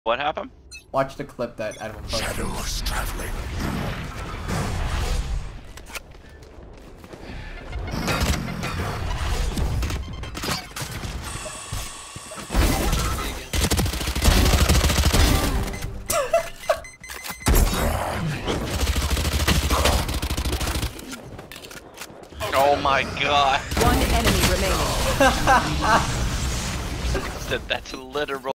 What happened? Watch the clip that Edwin posted. Shadows traveling. Oh my god. One enemy remaining. That's literal.